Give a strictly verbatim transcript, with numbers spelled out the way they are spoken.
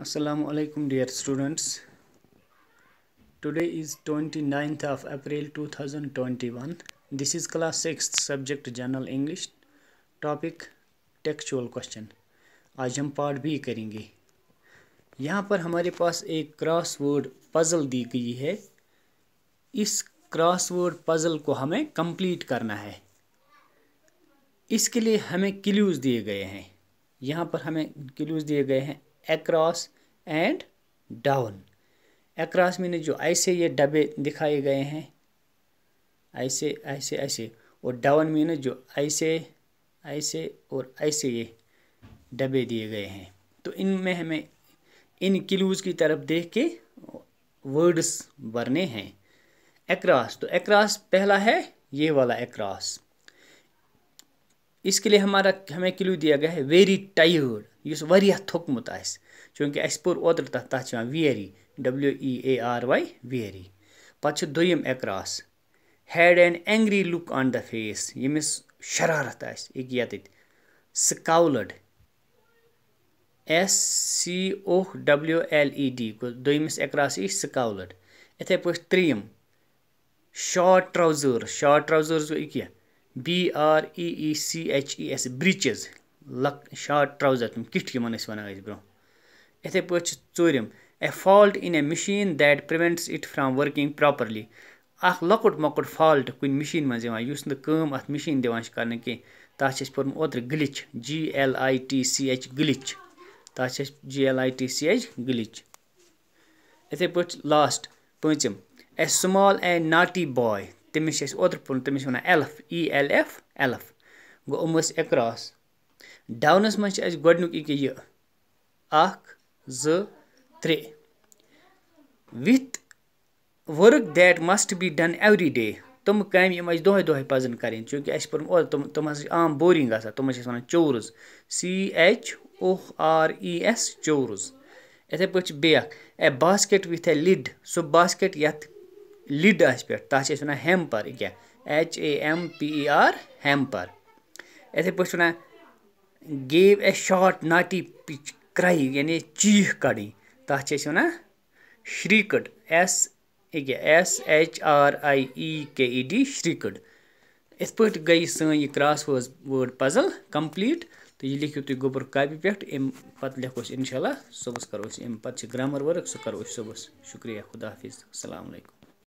Assalamu alaikum dear students. Today is twenty-ninth of April two thousand twenty-one. This is class sixth subject General English. Topic Textual question. आज हम part B करेंगे. यहाँ पर हमारे पास एक crossword puzzle दी गई है. इस क्रॉसवर्ड पजल को हमें कंप्लीट करना है. इसके लिए हमें क्लूज दिए गए हैं. यहाँ पर हमें क्लूज दिए गए हैं across and down. across mean जो ऐसे ये डब्बे दिखाए गए हैं, ऐसे ऐसे ऐसे, और डाउन मीन जो ऐसे ऐसे और ऐसे ये डब्बे दिए गए हैं. तो इनमें हमें इन क्लूज की तरफ देख के वर्ड्स भरने हैं. across, तो across पहला है ये वाला across. इसके लिए हमारा हमें क्लू दिया गया है वेरी टायर्ड, युस वारिया थोकमुत आस, चूंकि अस पोर ओतर तथ तथ weary, W E A R Y weary. पत दोयम across had an angry look on the face, यमिस शरारत आस एक यत scowled, S C O W L E D को दोयमिस across ई स्काउलड. इथे पे त्रियम शॉर्ट ट्राउजर, शॉर्ट ट्राउजर्स को एक B R E E C H E S breeches, luck short trouser तुम किट वन वन ब्रो. इथे पे चूरम a fault in a machine that prevents it from working properly. अख लकुट मकुट फॉल्ट कुन मशीन मज युस न काम अत मशीन दिवान करने के तथ पोर्म ओत्र glitch, G L I T C H glitch, तथ G L I T C H glitch. इथे पे लास्ट पचम a small and naughty boy, तमिस ओत्र पुन तमिस वन एल्फ, ई एल एफ एल्फ गो उम across. डाउनस मज गोडनुक ये अख ज त्रे. With work that must be done every day, तुम काम यम दोहे दोहे पजन करें, चूंकि अस पोर्म तुम तुम आम बोरिंग आसान, तुम वन chores, C H O R E S chores. इथे पे बेक a basket with a lid, सो बास्केट यथ लिड आस पे तथ वन हेम्पर, क्या H A M P E R hamper. इथे पे वन gave a short naughty pitch cry, यानी चीख कड़ी, तथ वन shrieked, S S H R I E K E D श्रीकड. इत पे गई सन यह क्रॉस वर्ड पजल कंप्लीट. तो यह लिखियो तुम गोबर कापी पे, अम पे लिखो इंशाल्लाह सुबह करो अम पे ग्रामर वर्क, सह करो सुबह. शुक्रिया, खुदा हाफिज़, अस्सलाम वालेकुम.